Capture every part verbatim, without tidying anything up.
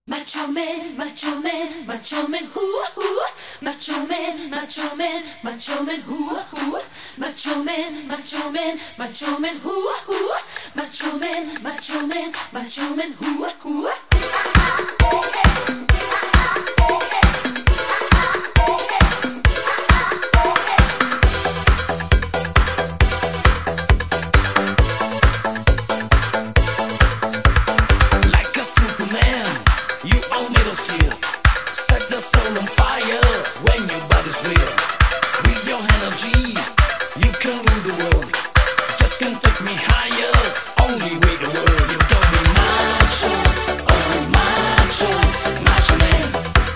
Macho man, macho man, macho man, hoo hoo. Macho man, macho man, macho man, hoo hoo. Macho man, macho man, macho man, hoo hoo. Macho man, macho man, macho man, hoo hoo. Set the soul on fire when your body's real. With your energy, you can rule the world. Just can take me higher, only with the world. You got me macho, oh macho, macho man.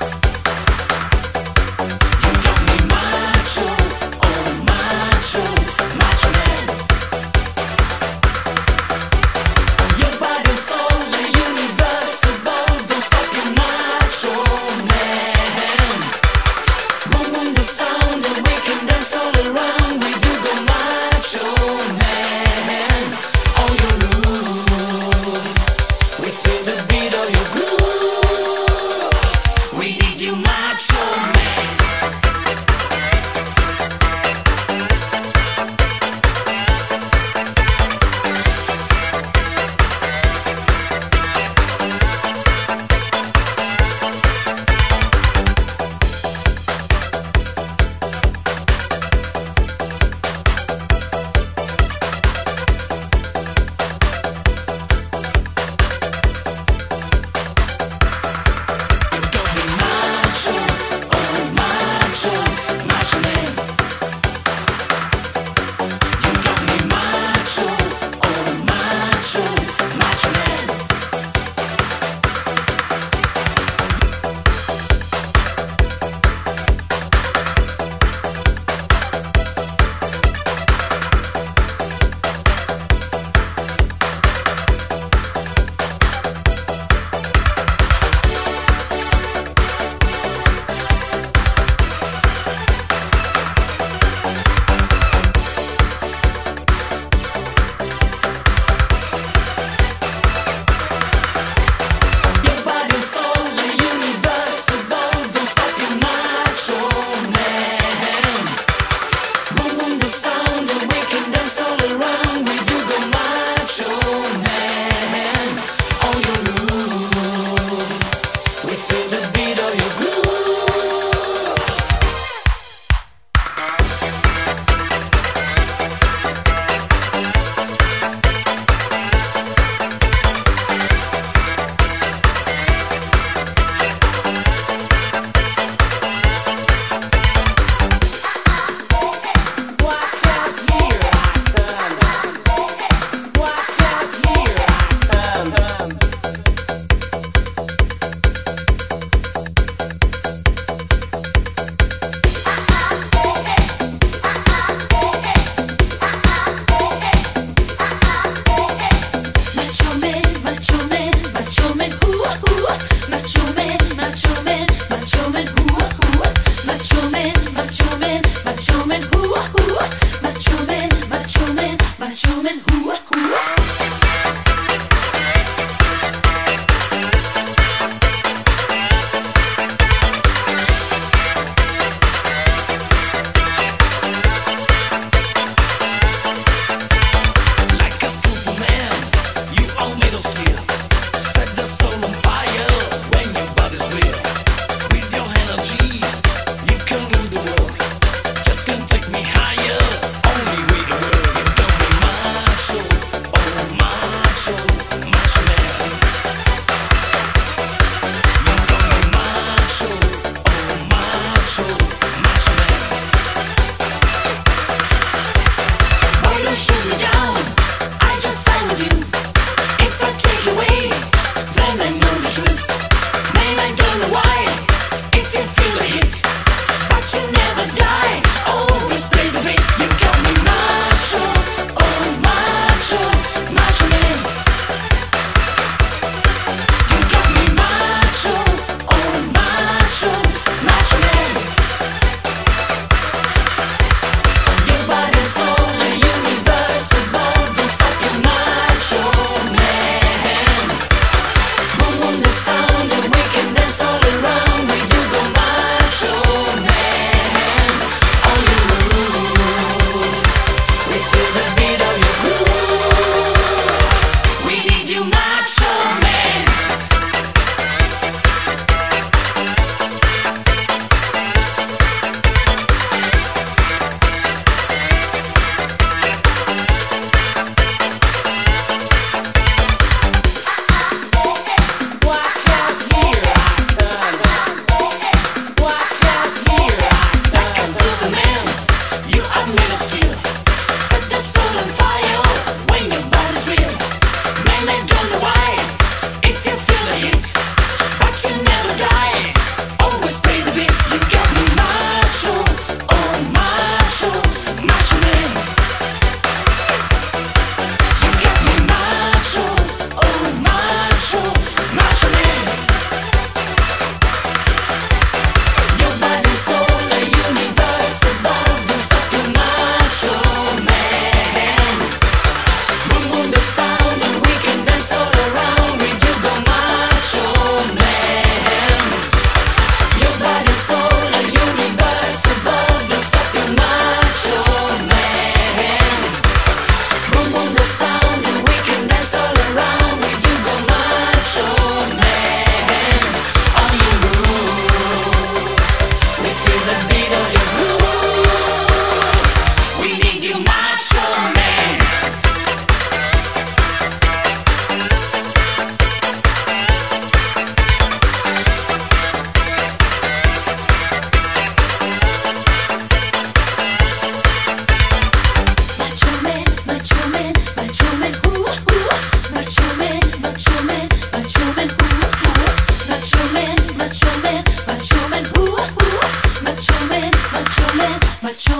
You got me macho, oh macho, macho man. Your body, soul, the universe above, don't stop your macho man. Boom boom the sound and we can dance all around. We do go macho man. On your roof, we feel the beat of your groove. We need you macho man. Set the soul on fire when your body's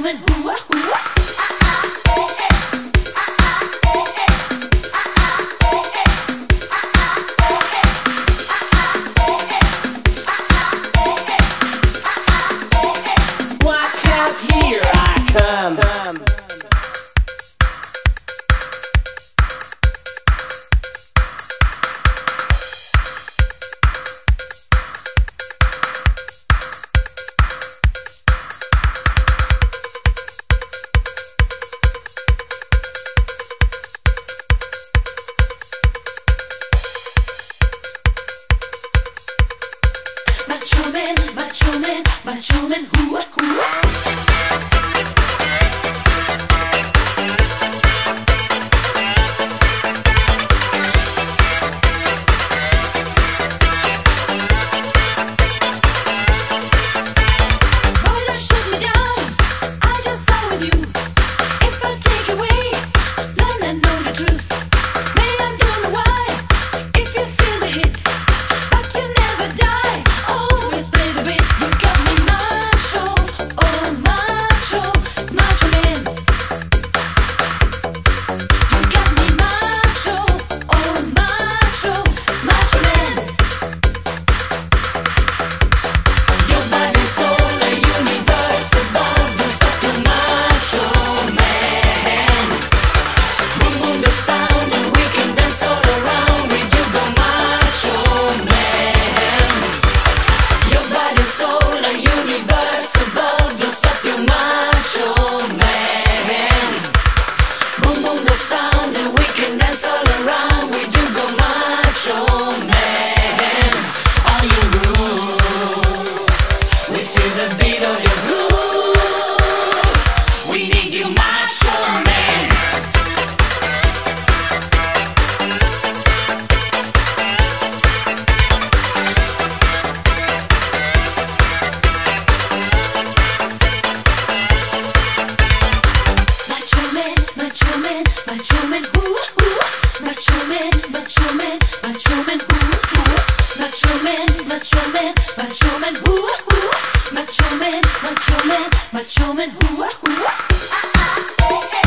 man, who, who. Watch out, here I come. Macho man, macho man, macho man, who, who. Macho man, who, who. Macho man, macho man, macho man, who, who. Macho man, macho man, macho man, who, who. Macho man, macho man, macho man, who, who.